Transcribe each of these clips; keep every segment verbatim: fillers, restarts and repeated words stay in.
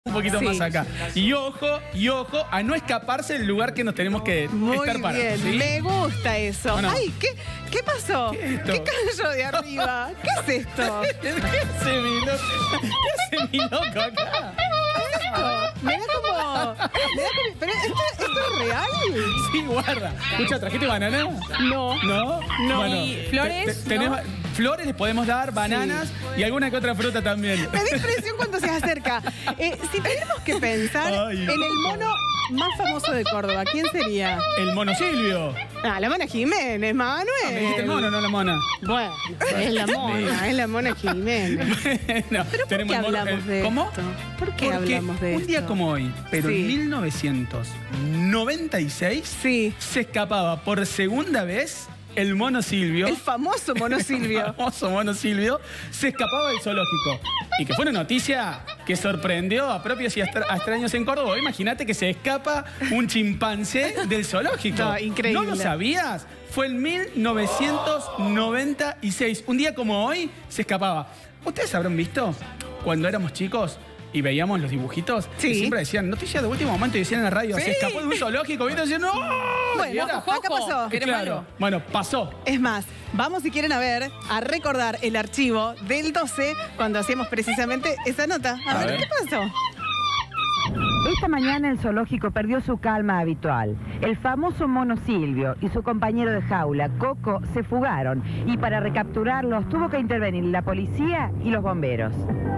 Un poquito Sí. más acá. Y ojo, y ojo, a no escaparse del lugar que nos tenemos que Muy estar parados. bien, ¿sí? me gusta eso. Bueno. Ay, ¿qué, ¿qué pasó? ¿Qué es esto? ¿Qué cayó de arriba? ¿Qué es esto? ¿Qué hace mi loco? ¿Qué hace mi loco acá? Me da como... Me da como ¿pero esto, esto es real? Sí, guarda. Escucha, ¿trajiste banana? No. ¿No? No. ¿Y flores? tenés ¿No? ba- flores les podemos dar, bananas y alguna que otra fruta también. Me da impresión cuando se acerca. Eh, si tenemos que pensar Ay. en el mono más famoso de Córdoba, ¿quién sería? El mono Silvio. Ah, la mona Jiménez, Manuel. Me dijiste el mono, no la mona. Bueno, es la mona, es la mona Jiménez. Bueno, ¿Pero por tenemos qué el mono- hablamos el- de ¿Cómo? esto? ¿Por qué Porque hablamos de un día esto? como hoy, pero Sí. en mil novecientos noventa y seis, Sí. se escapaba por segunda vez el mono Silvio. El famoso mono Silvio. El famoso mono Silvio se escapaba del zoológico. Y que fue una noticia que sorprendió a propios y a extra- a extraños en Córdoba. Imagínate que se escapa un chimpancé del zoológico. No, increíble. ¿No lo sabías? Fue en mil novecientos noventa y seis. Un día como hoy se escapaba. ¿Ustedes habrán visto cuando éramos chicos y veíamos los dibujitos? Sí. Que siempre decían noticias de último momento y decían en la radio, Sí. se escapó de un zoológico. ¿Viste? Decían, ¡no! Bueno, Y era- acá pasó. Que claro. Bueno, pasó. Es más, vamos si quieren a ver, a recordar el archivo del doce cuando hacíamos precisamente esa nota. A, A ver, ver. ¿qué pasó? Esta mañana el zoológico perdió su calma habitual. El famoso mono Silvio y su compañero de jaula, Coco, se fugaron y para recapturarlos tuvo que intervenir la policía y los bomberos.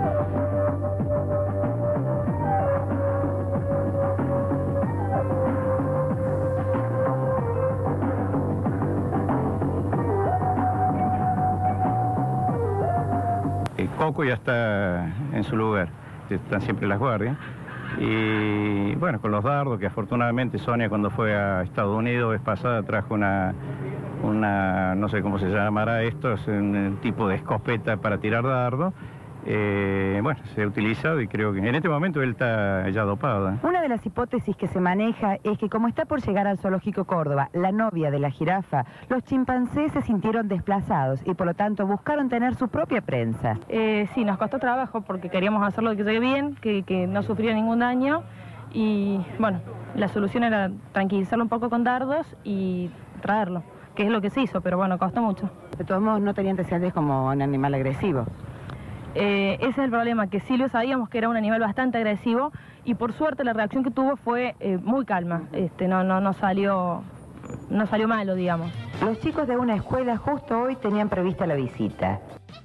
Eh, Coco ya está en su lugar, están siempre las guardias. Y bueno, con los dardos, que afortunadamente Sonia cuando fue a Estados Unidos vez pasada trajo una, una no sé cómo se llamará esto, es un tipo de escopeta para tirar dardos. Eh, bueno, se ha utilizado y creo que en este momento él está ya dopado, ¿eh? Una de las hipótesis que se maneja es que como está por llegar al zoológico Córdoba la novia de la jirafa, los chimpancés se sintieron desplazados y por lo tanto buscaron tener su propia prensa. Eh, sí, nos costó trabajo porque queríamos hacerlo que llegue bien, que, que no sufriera ningún daño y bueno, la solución era tranquilizarlo un poco con dardos y traerlo, que es lo que se hizo, pero bueno, costó mucho. De todos modos no tenía antecedentes como un animal agresivo. Eh, ese es el problema, que Silvio sabíamos que era un animal bastante agresivo y por suerte la reacción que tuvo fue eh, muy calma, este, no, no, no, salió, no salió malo, digamos. Los chicos de una escuela justo hoy tenían prevista la visita.